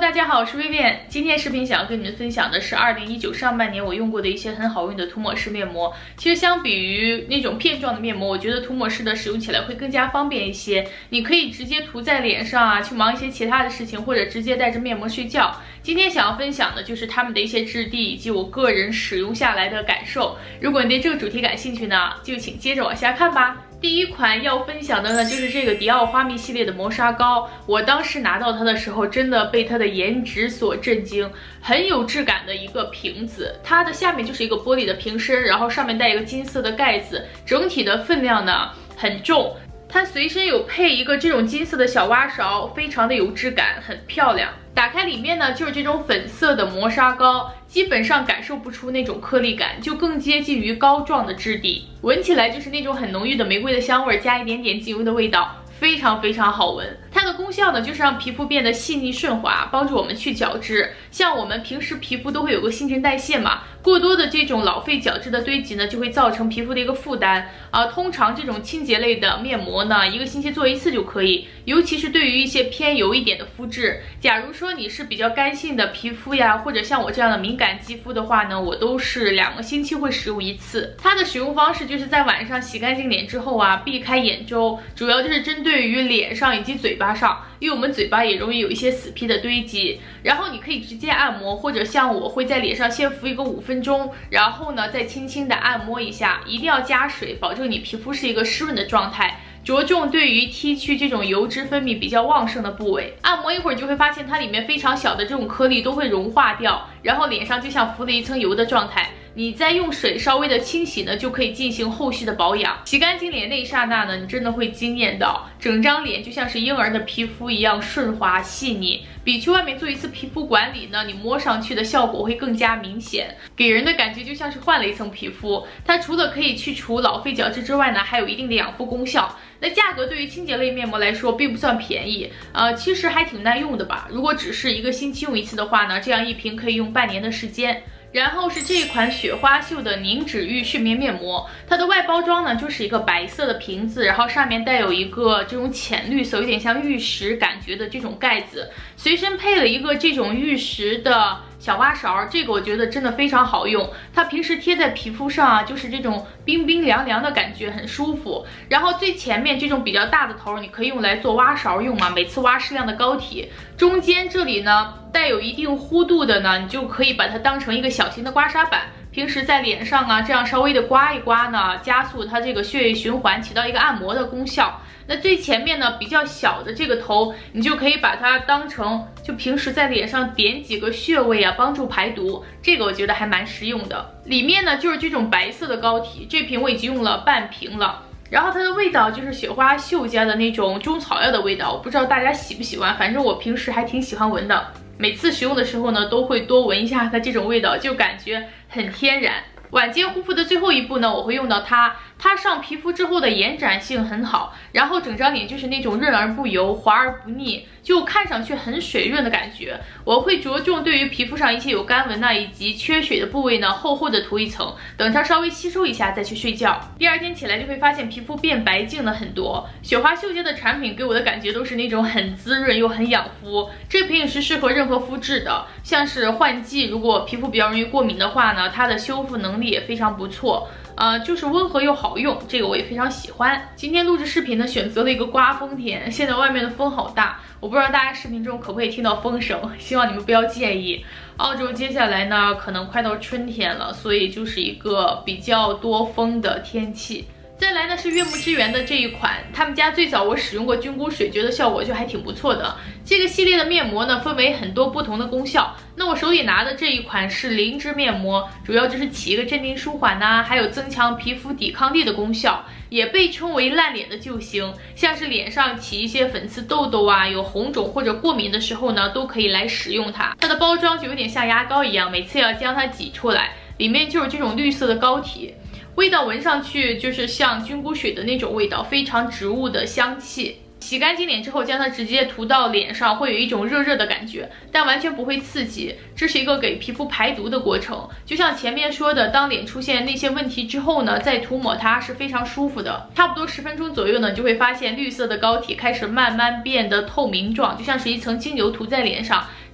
大家好，我是薇薇。今天视频想要跟你们分享的是2019上半年我用过的一些很好用的涂抹式面膜。其实相比于那种片状的面膜，我觉得涂抹式的使用起来会更加方便一些。你可以直接涂在脸上啊，去忙一些其他的事情，或者直接带着面膜睡觉。今天想要分享的就是它们的一些质地以及我个人使用下来的感受。如果你对这个主题感兴趣呢，就请接着往下看吧。第一款要分享的呢，就是这个迪奥花蜜系列的磨砂膏。我当时拿到它的时候，真的被它的颜值所震惊，很有质感的一个瓶子。它的下面就是一个玻璃的瓶身，然后上面带一个金色的盖子，整体的分量呢很重。它随身有配一个这种金色的小挖勺，非常的有质感，很漂亮。打开里面呢，就是这种粉色的磨砂膏，基本上感受不出那种颗粒感，就更接近于膏状的质地。闻起来就是那种很浓郁的玫瑰的香味，加一点点精油的味道，非常非常好闻。它的功效呢，就是让皮肤变得细腻顺滑，帮助我们去角质。像我们平时皮肤都会有个新陈代谢嘛，过多的这种老废角质的堆积呢，就会造成皮肤的一个负担啊。通常这种清洁类的面膜呢，一个星期做一次就可以，尤其是对于一些偏油一点的肤质。假如说你是比较干性的皮肤呀，或者像我这样的敏感肌肤的话呢，我都是2个星期会使用一次。它的使用方式就是在晚上洗干净脸之后啊，避开眼周，主要就是针对于脸上以及嘴巴上，因为我们嘴巴也容易有一些死皮的堆积。然后你可以直接按摩，或者像我会在脸上先敷一个5分钟，然后呢再轻轻的按摩一下，一定要加水，保证你皮肤是一个湿润的状态。着重对于剔去这种油脂分泌比较旺盛的部位，按摩一会儿就会发现它里面非常小的这种颗粒都会融化掉，然后脸上就像敷了一层油的状态。你再用水稍微的清洗呢，就可以进行后续的保养。洗干净脸那一刹那呢，你真的会惊艳到，整张脸就像是婴儿的皮肤一样顺滑细腻，比去外面做一次皮肤管理呢，你摸上去的效果会更加明显，给人的感觉就像是换了一层皮肤。它除了可以去除老废角质之外呢，还有一定的养肤功效。那价格对于清洁类面膜来说并不算便宜，其实还挺耐用的吧。如果只是1个星期用一次的话呢，这样一瓶可以用半年的时间。然后是这一款雪花秀的凝脂浴睡眠面膜，它的外包装呢就是一个白色的瓶子，然后上面带有一个这种浅绿色，有点像玉石感觉的这种盖子，随身配了一个这种玉石的小挖勺，这个我觉得真的非常好用。它平时贴在皮肤上啊，就是这种冰冰凉凉的感觉，很舒服。然后最前面这种比较大的头，你可以用来做挖勺用嘛，每次挖适量的膏体。中间这里呢带有一定弧度的呢，你就可以把它当成一个小型的刮痧板。平时在脸上啊，这样稍微的刮一刮呢，加速它这个血液循环，起到一个按摩的功效。那最前面呢比较小的这个头，你就可以把它当成就平时在脸上点几个穴位啊，帮助排毒，这个我觉得还蛮实用的。里面呢就是这种白色的膏体，这瓶我已经用了半瓶了。然后它的味道就是雪花秀家的那种中草药的味道，我不知道大家喜不喜欢，反正我平时还挺喜欢闻的。每次使用的时候呢，都会多闻一下它这种味道，就感觉很天然。晚间护肤的最后一步呢，我会用到它。它上皮肤之后的延展性很好，然后整张脸就是那种润而不油，滑而不腻，就看上去很水润的感觉。我会着重对于皮肤上一些有干纹以及缺水的部位呢，厚厚的涂一层，等它稍微吸收一下再去睡觉。第2天起来就会发现皮肤变白净了很多。雪花秀家的产品给我的感觉都是那种很滋润又很养肤，这瓶也是适合任何肤质的，像是换季，如果皮肤比较容易过敏的话呢，它的修复能力也非常不错。就是温和又好用，这个我也非常喜欢。今天录制视频呢，选择了一个刮风天，现在外面的风好大，我不知道大家视频中可不可以听到风声，希望你们不要介意。澳洲接下来呢，可能快到春天了，所以就是一个比较多风的天气。再来呢是悦木之源的这一款，他们家最早我使用过菌菇水，觉得效果就还挺不错的。这个系列的面膜呢分为很多不同的功效，那我手里拿的这一款是灵芝面膜，主要就是起一个镇定舒缓还有增强皮肤抵抗力的功效，也被称为烂脸的救星。像是脸上起一些粉刺痘痘有红肿或者过敏的时候呢，都可以来使用它。它的包装就有点像牙膏一样，每次要将它挤出来，里面就是这种绿色的膏体。味道闻上去就是像菌菇水的那种味道，非常植物的香气。洗干净脸之后，将它直接涂到脸上，会有一种热热的感觉，但完全不会刺激。这是一个给皮肤排毒的过程。就像前面说的，当脸出现那些问题之后呢，再涂抹它是非常舒服的。差不多10分钟左右呢，就会发现绿色的膏体开始慢慢变得透明状，就像是一层精油涂在脸上。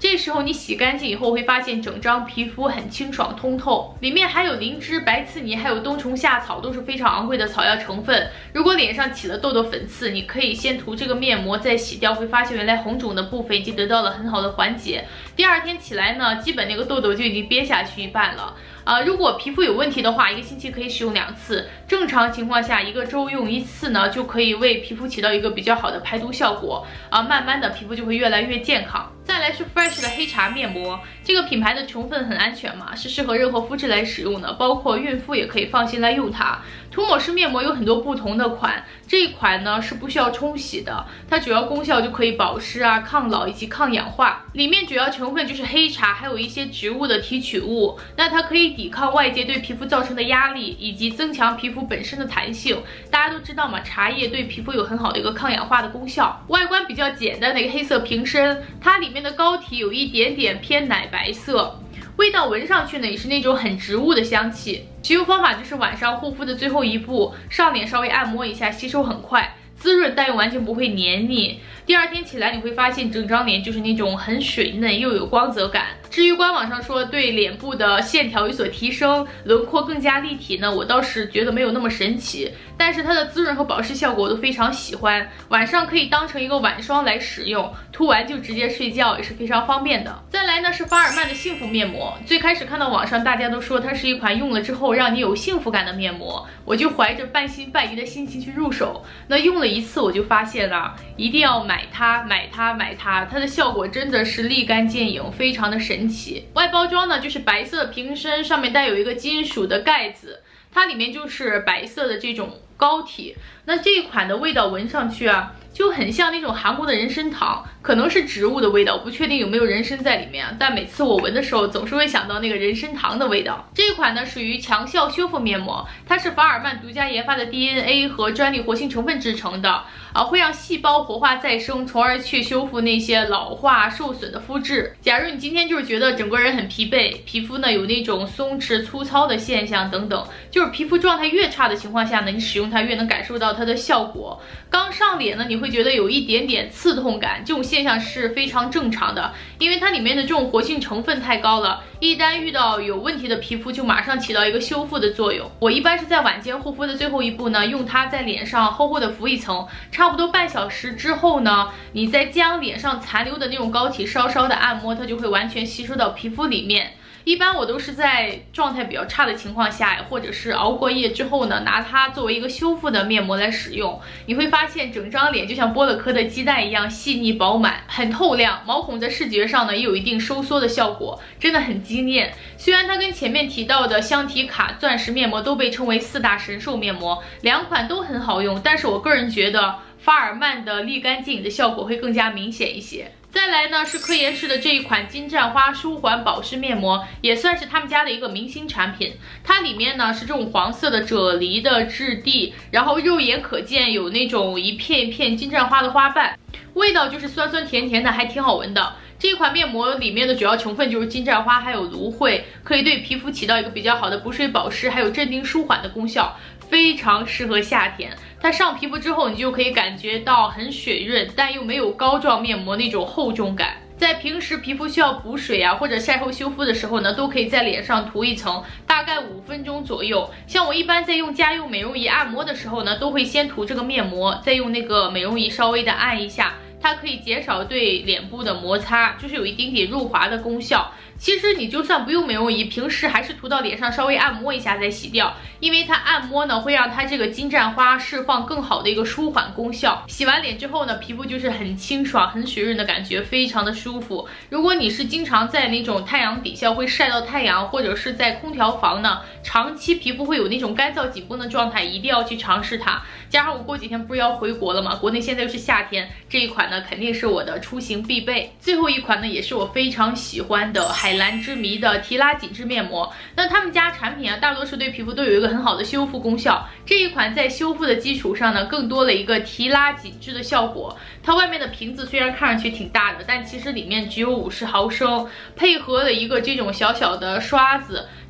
这时候你洗干净以后会发现整张皮肤很清爽通透，里面还有灵芝、白刺泥，还有冬虫夏草，都是非常昂贵的草药成分。如果脸上起了痘痘、粉刺，你可以先涂这个面膜再洗掉，会发现原来红肿的部分已经得到了很好的缓解。第二天起来呢，基本那个痘痘就已经憋下去一半了。如果皮肤有问题的话，1个星期可以使用2次，正常情况下1个周用1次呢，就可以为皮肤起到一个比较好的排毒效果。慢慢的皮肤就会越来越健康。再来是 Fresh 的黑茶面膜，这个品牌的成分很安全嘛，是适合任何肤质来使用的，包括孕妇也可以放心来用它。涂抹式面膜有很多不同的款，这一款呢是不需要冲洗的，它主要功效就可以保湿啊、抗老以及抗氧化。里面主要成分就是黑茶，还有一些植物的提取物，那它可以抵抗外界对皮肤造成的压力，以及增强皮肤本身的弹性。大家都知道嘛，茶叶对皮肤有很好的一个抗氧化的功效。外观比较简单的一个黑色瓶身，它里面的膏体有一点点偏奶白色。味道闻上去呢，也是那种很植物的香气。使用方法就是晚上护肤的最后一步，上脸稍微按摩一下，吸收很快，滋润但又完全不会黏腻。第二天起来你会发现整张脸就是那种很水嫩又有光泽感。至于官网上说对脸部的线条有所提升，轮廓更加立体呢，我倒是觉得没有那么神奇，但是它的滋润和保湿效果我都非常喜欢，晚上可以当成一个晚霜来使用，涂完就直接睡觉也是非常方便的。再来呢是法尔曼的幸福面膜，最开始看到网上大家都说它是一款用了之后让你有幸福感的面膜，我就怀着半信半疑的心情去入手，那用了1次我就发现了，一定要买它，它的效果真的是立竿见影，非常的神奇。外包装呢就是白色的瓶身，上面带有一个金属的盖子，它里面就是白色的这种膏体。那这一款的味道闻上去啊，就很像那种韩国的人参糖，可能是植物的味道，我不确定有没有人参在里面，但每次我闻的时候总是会想到那个人参糖的味道。这一款呢属于强效修复面膜，它是法尔曼独家研发的 DNA 和专利活性成分制成的，会让细胞活化再生，从而去修复那些老化受损的肤质。假如你今天就是觉得整个人很疲惫，皮肤呢有那种松弛粗糙的现象等等，就是皮肤状态越差的情况下呢，你使用它越能感受到它的效果。刚上脸呢，你会觉得有一点点刺痛感，这种现象是非常正常的，因为它里面的这种活性成分太高了，一旦遇到有问题的皮肤就马上起到一个修复的作用。我一般是在晚间护肤的最后一步呢，用它在脸上厚厚的敷一层，差不多半小时之后呢，你再将脸上残留的那种膏体稍稍的按摩，它就会完全吸收到皮肤里面。一般我都是在状态比较差的情况下，或者是熬过夜之后呢，拿它作为一个修复的面膜来使用，你会发现整张脸就像剥了壳的鸡蛋一样细腻饱满，很透亮，毛孔在视觉上呢也有一定收缩的效果，真的很惊艳。虽然它跟前面提到的香缇卡、钻石面膜都被称为4大神兽面膜，2款都很好用，但是我个人觉得法尔曼的立竿见影的效果会更加明显一些。再来呢是科颜氏的这一款金盏花舒缓保湿面膜，也算是他们家的一个明星产品。它里面呢是这种黄色的啫喱的质地，然后肉眼可见有那种一片一片金盏花的花瓣，味道就是酸酸甜甜的，还挺好闻的。这款面膜里面的主要成分就是金盏花还有芦荟，可以对皮肤起到一个比较好的补水保湿还有镇定舒缓的功效，非常适合夏天。它上皮肤之后，你就可以感觉到很水润，但又没有膏状面膜那种厚重感。在平时皮肤需要补水啊或者晒后修复的时候呢，都可以在脸上涂一层，大概5分钟左右。像我一般在用家用美容仪按摩的时候呢，都会先涂这个面膜，再用那个美容仪稍微的按一下，它可以减少对脸部的摩擦，就是有一点点润滑的功效。其实你就算不用美容仪，平时还是涂到脸上稍微按摩一下再洗掉，因为它按摩呢会让它这个金盏花释放更好的一个舒缓功效。洗完脸之后呢，皮肤就是很清爽很水润的感觉，非常的舒服。如果你是经常在那种太阳底下会晒到太阳，或者是在空调房呢，长期皮肤会有那种干燥紧绷的状态，一定要去尝试它。加上我过几天不是要回国了吗，国内现在又是夏天，这一款呢肯定是我的出行必备。最后一款呢也是我非常喜欢的海蓝之谜的提拉紧致面膜。那他们家产品啊，大多数对皮肤都有一个很好的修复功效，这一款在修复的基础上呢，更多了一个提拉紧致的效果。它外面的瓶子虽然看上去挺大的，但其实里面只有50毫升，配合了一个这种小小的刷子，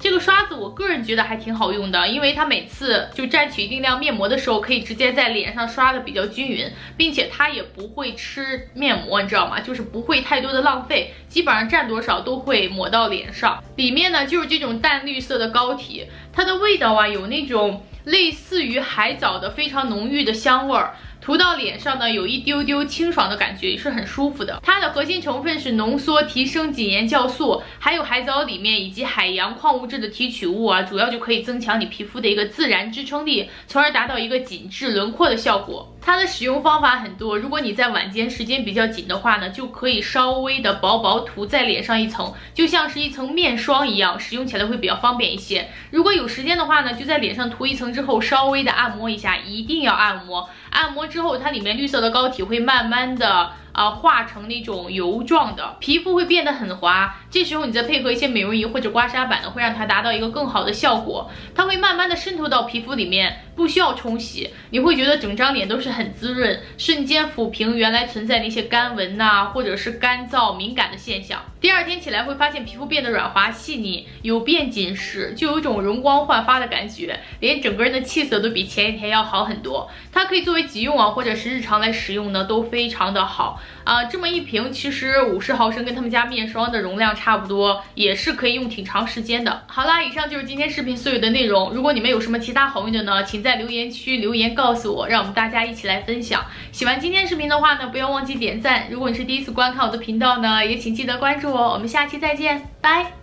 这个刷子我个人觉得还挺好用的，因为它每次就蘸取一定量面膜的时候，可以直接在脸上刷的比较均匀，并且它也不会吃面膜，你知道吗？就是不会太多的浪费，基本上蘸多少都会抹到脸上。里面呢就是这种淡绿色的膏体，它的味道啊有那种类似于海藻的非常浓郁的香味儿。涂到脸上呢，有一丢丢清爽的感觉，也是很舒服的。它的核心成分是浓缩提升紧颜酵素，还有海藻里面以及海洋矿物质的提取物啊，主要就可以增强你皮肤的一个自然支撑力，从而达到一个紧致轮廓的效果。它的使用方法很多，如果你在晚间时间比较紧的话呢，就可以稍微的薄薄涂在脸上一层，就像是一层面霜一样，使用起来会比较方便一些。如果有时间的话呢，就在脸上涂一层之后，稍微的按摩一下，一定要按摩。按摩之后，它里面绿色的膏体会慢慢的化成那种油状的，皮肤会变得很滑。这时候你再配合一些美容仪或者刮痧板呢，会让它达到一个更好的效果。它会慢慢的渗透到皮肤里面，不需要冲洗，你会觉得整张脸都是很滋润，瞬间抚平原来存在的一些干纹呐，或者是干燥敏感的现象。第二天起来会发现皮肤变得软滑细腻，有变紧实，就有一种容光焕发的感觉，连整个人的气色都比前一天要好很多。它可以作为急用啊，或者是日常来使用呢，都非常的好。这么一瓶其实50毫升跟他们家面霜的容量差不多，也是可以用挺长时间的。好啦，以上就是今天视频所有的内容。如果你们有什么其他好用的呢，请在留言区留言告诉我，让我们大家一起来分享。喜欢今天视频的话呢，不要忘记点赞。如果你是第一次观看我的频道呢，也请记得关注我。我们下期再见，拜。